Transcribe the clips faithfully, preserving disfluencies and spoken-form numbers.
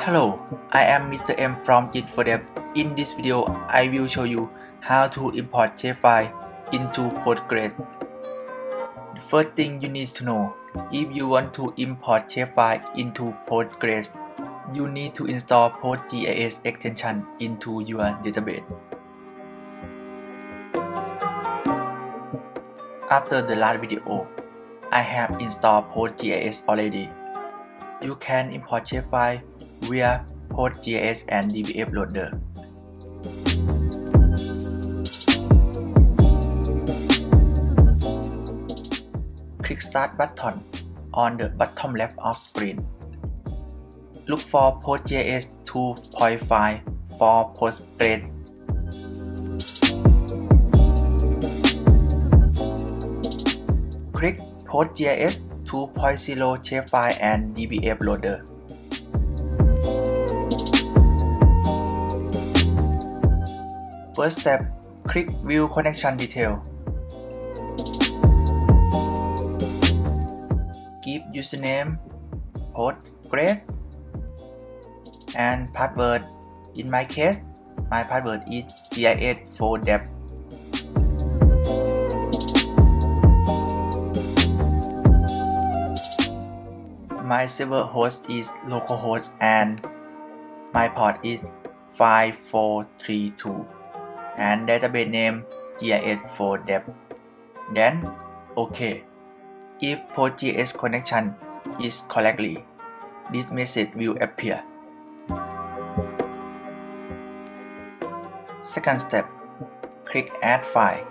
Hello, I am Mister M from Git for Dev. In this video, I will show you how to import shapefile into Postgres. The first thing you need to know, if you want to import shapefile into Postgres, you need to install PostGIS extension into your database. After the last video, I have installed PostGIS already. You can import shapefile via PostGIS and D B M loader. Click Start button on the bottom left of screen. Look for PostGIS two point five for Postgres. Click PostGIS two point zero Shapefile and D B M loader. First step, click View Connection Detail. Give username Postgres and password. In my case, my password is G I S for dev. My server host is localhost and my port is five four three two and database name G I S for dev. Then OK. If PostGIS connection is correctly, this message will appear. Second step, click Add File.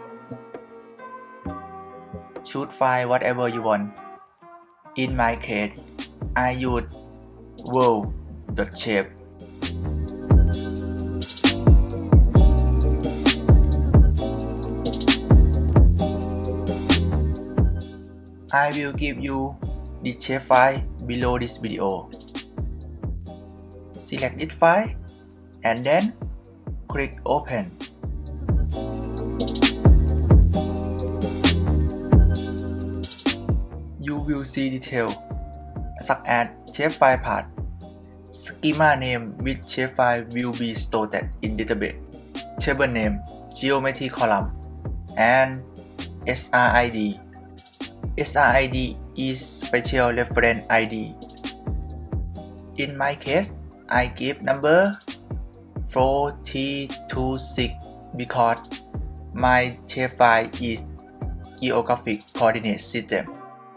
Choose file whatever you want. In my case, I use world.shape. I will give you the shapefile below this video. Select this file and then click Open. You will see details such as shapefile path, schema name with shapefile will be stored in database, table name, geometry column, and S R I D. S R I D is Spatial Reference I D. In my case, I give number four T two six because my shapefile is geographic coordinate system.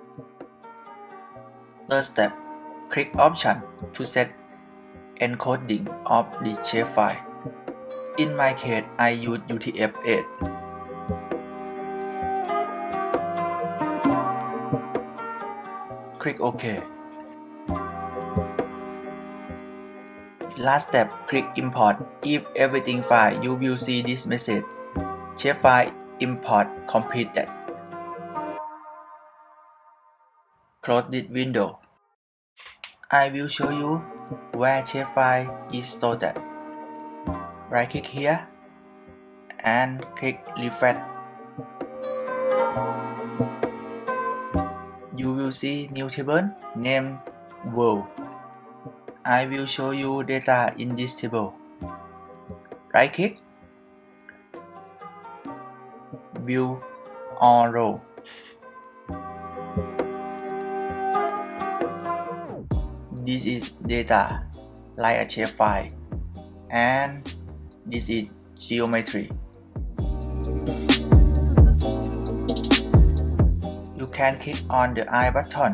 Third step, click Option to set encoding of the shapefile. In my case, I use U T F eight. Click OK. Last step, click Import. If everything fine, you will see this message. Shapefile import completed. Close this window. I will show you where shapefile is stored. Right click here and click Refresh. You will see new table named World. I will show you data in this table. Right click, View All Row. This is data like a shapefile, and this is geometry. You can click on the I button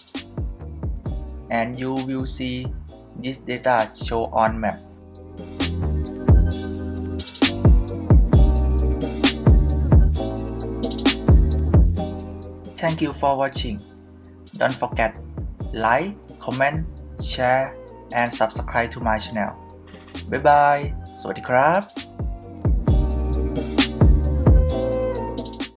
and you will see this data show on map. Thank you for watching. Don't forget like, comment, share and subscribe to my channel. Bye bye. สวัสดีครับ